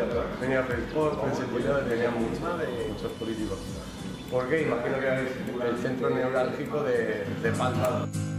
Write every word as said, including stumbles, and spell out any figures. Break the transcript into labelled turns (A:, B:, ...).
A: Venía Feijóo, Prensa tenía muchos, muchos políticos. Porque imagino que es el centro neurálgico de, de Palma.